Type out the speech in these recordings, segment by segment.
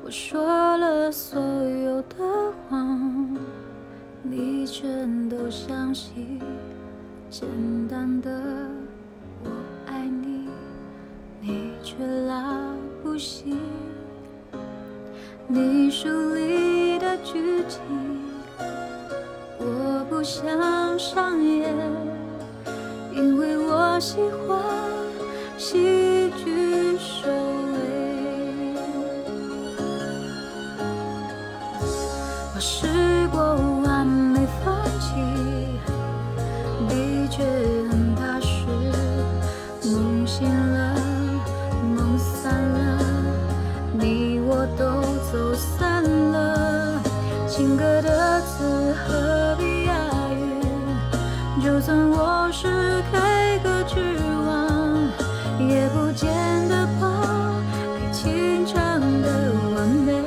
我说了所有的谎，你全都相信。简单的我爱你，你却拉不稀。你书里的剧情，我不想上演，因为我喜欢戏剧收尾。我试过完美放弃，的确很踏实。梦醒了，梦散了，你我都走散了。情歌的词何必押韵？就算我是 K 歌之王，也不见得把爱情唱得完美。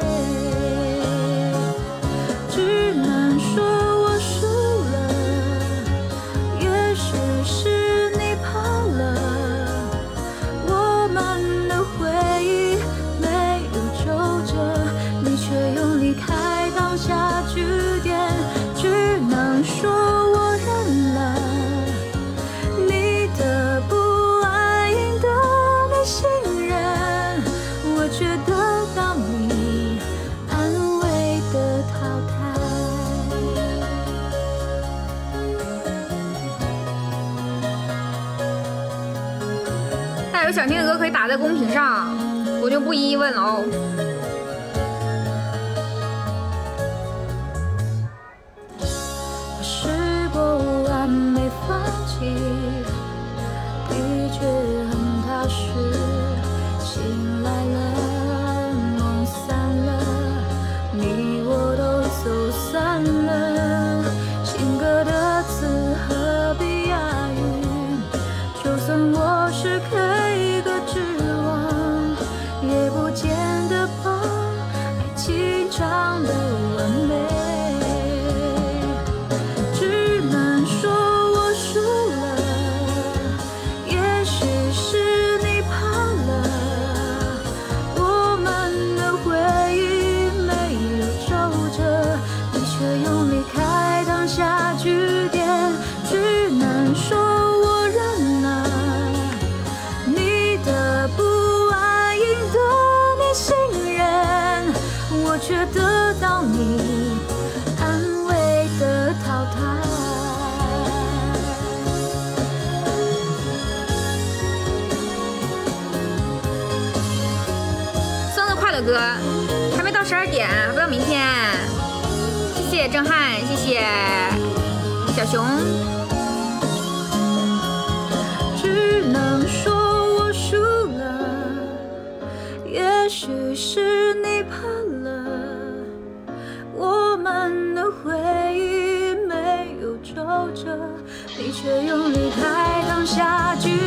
只能说我输了，也许是你跑了，我们的回忆没有皱褶，你却用离开当下句点。只能说我认了，你的不安赢得你信任，我却得到你安慰的淘汰。 大家有想听的歌可以打在公屏上，我就不一一问了哦。 我试过完美放弃，的确很踏实。醒来了，梦散了，你我都走散了。情歌的词何必押韵？就算我是 K 歌之王，也不见得把爱情唱得完美。只能说我输了，也许是你跑了，我们的回忆没有皱褶，你却用离开当下句点。只能说我认了，你的不安赢得你信任，我却得到你安慰的淘汰。 生日快乐歌还没到12点，还不到明天。谢谢郑汉，谢谢小熊。 只能说我输了，也许是你跑了，我们的回忆没有皱褶，你却用离开当下句